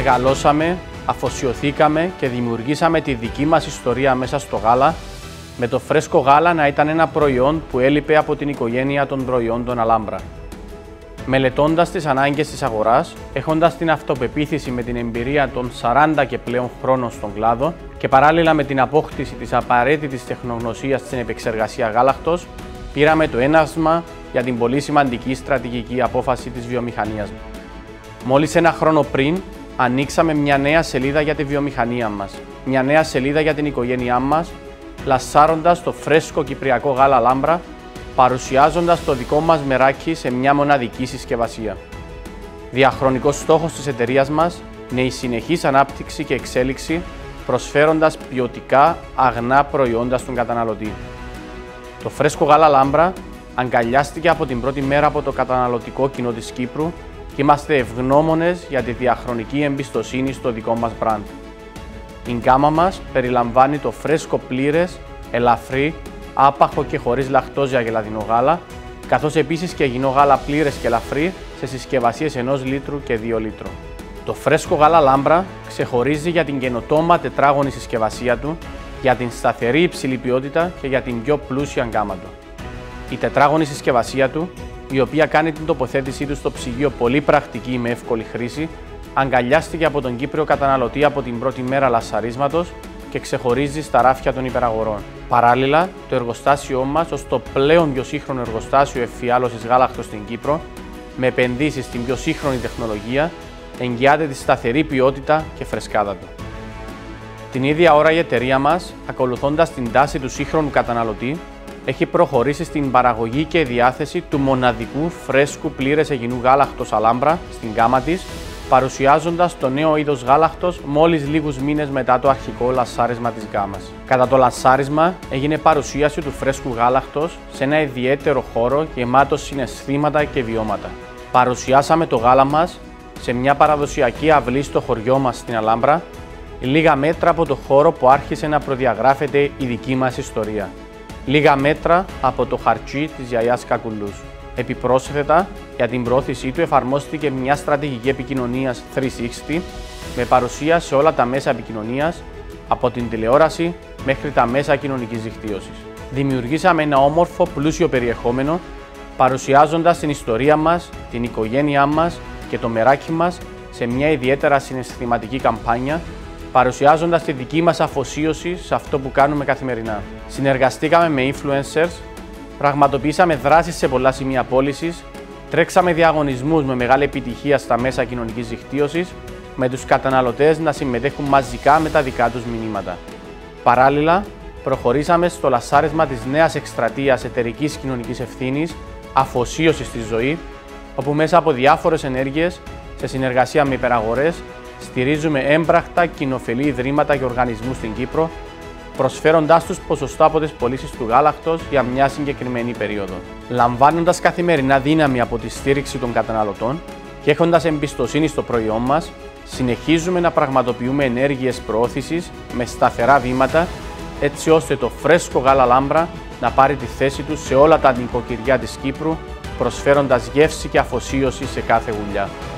Μεγαλώσαμε, αφοσιωθήκαμε και δημιουργήσαμε τη δική μας ιστορία μέσα στο γάλα, με το φρέσκο γάλα να ήταν ένα προϊόν που έλειπε από την οικογένεια των προϊόντων Alhambra. Μελετώντας τις ανάγκες της αγοράς, έχοντας την αυτοπεποίθηση με την εμπειρία των 40 και πλέον χρόνων στον κλάδο και παράλληλα με την απόκτηση της απαραίτητης τεχνογνωσίας στην επεξεργασία γάλακτος, πήραμε το έναυσμα για την πολύ σημαντική στρατηγική απόφαση της βιομηχανίας μας. Μόλις ένα χρόνο πριν, ανοίξαμε μια νέα σελίδα για τη βιομηχανία μας, μια νέα σελίδα για την οικογένειά μας, λασάροντας το φρέσκο κυπριακό γάλα Alhambra, παρουσιάζοντας το δικό μας μεράκι σε μια μοναδική συσκευασία. Διαχρονικός στόχος της εταιρείας μας είναι η συνεχής ανάπτυξη και εξέλιξη, προσφέροντας ποιοτικά αγνά προϊόντα στον καταναλωτή. Το φρέσκο γάλα Alhambra αγκαλιάστηκε από την πρώτη μέρα από το καταναλωτικό κοινό της Κύπρου και είμαστε ευγνώμονες για τη διαχρονική εμπιστοσύνη στο δικό μας brand. Η γκάμα μας περιλαμβάνει το φρέσκο πλήρες, ελαφρύ, άπαχο και χωρίς λακτόζα γελαδινό γάλα, καθώς επίσης και υγιεινό γάλα πλήρες και ελαφρύ σε συσκευασίες 1 λίτρου και 2 λίτρων. Το φρέσκο γάλα Alhambra ξεχωρίζει για την καινοτόμα τετράγωνη συσκευασία του, για την σταθερή υψηλή ποιότητα και για την πιο πλούσια γκάμα του. Η τετράγωνη συσκευασία του, η οποία κάνει την τοποθέτησή του στο ψυγείο πολύ πρακτική με εύκολη χρήση, αγκαλιάστηκε από τον Κύπριο καταναλωτή από την πρώτη μέρα λασαρίσματος και ξεχωρίζει στα ράφια των υπεραγορών. Παράλληλα, το εργοστάσιό μας, ως το πλέον πιο σύγχρονο εργοστάσιο εφιάλωσης γάλακτος στην Κύπρο, με επενδύσεις στην πιο σύγχρονη τεχνολογία, εγγυάται τη σταθερή ποιότητα και φρεσκάδα του. Την ίδια ώρα η εταιρεία μας, ακολουθώντας την τάση του σύγχρονου καταναλωτή, έχει προχωρήσει στην παραγωγή και διάθεση του μοναδικού φρέσκου πλήρες υγιεινού γάλακτος Alhambra στην γκάμα της, παρουσιάζοντας το νέο είδος γάλακτος μόλις λίγους μήνες μετά το αρχικό λασάρισμα της γκάμας. Κατά το λασάρισμα έγινε παρουσίαση του φρέσκου γάλακτος σε ένα ιδιαίτερο χώρο γεμάτο συναισθήματα και βιώματα. Παρουσιάσαμε το γάλα μας σε μια παραδοσιακή αυλή στο χωριό μας στην Alhambra, λίγα μέτρα από το χώρο που άρχισε να προδιαγράφεται η δική μας ιστορία. Λίγα μέτρα από το χαρτί της γιαγιάς Κακουλούς. Επιπρόσθετα, για την προώθησή του εφαρμόστηκε μια στρατηγική επικοινωνίας 360 με παρουσία σε όλα τα μέσα επικοινωνίας, από την τηλεόραση μέχρι τα μέσα κοινωνικής δικτύωσης. Δημιουργήσαμε ένα όμορφο πλούσιο περιεχόμενο, παρουσιάζοντας την ιστορία μας, την οικογένειά μας και το μεράκι μας σε μια ιδιαίτερα συναισθηματική καμπάνια, παρουσιάζοντας τη δική μας αφοσίωση σε αυτό που κάνουμε καθημερινά. Συνεργαστήκαμε με influencers, πραγματοποιήσαμε δράσεις σε πολλά σημεία πώλησης, τρέξαμε διαγωνισμούς με μεγάλη επιτυχία στα μέσα κοινωνικής δικτύωσης, με τους καταναλωτές να συμμετέχουν μαζικά με τα δικά τους μηνύματα. Παράλληλα, προχωρήσαμε στο λασάρισμα της νέας εκστρατείας εταιρικής κοινωνικής ευθύνης, αφοσίωση στη ζωή, όπου μέσα από διάφορες ενέργειες, σε συνεργασία με υπεραγορές, στηρίζουμε έμπρακτα κοινοφελή ιδρύματα και οργανισμούς στην Κύπρο, προσφέροντάς τους ποσοστό από τις πωλήσεις του γάλακτος για μια συγκεκριμένη περίοδο. Λαμβάνοντας καθημερινά δύναμη από τη στήριξη των καταναλωτών και έχοντας εμπιστοσύνη στο προϊόν μας, συνεχίζουμε να πραγματοποιούμε ενέργειες προώθησης με σταθερά βήματα, έτσι ώστε το φρέσκο γάλα Alhambra να πάρει τη θέση του σε όλα τα νοικοκυριά της Κύπρου, προσφέροντας γεύση και αφοσίωση σε κάθε γουλιά.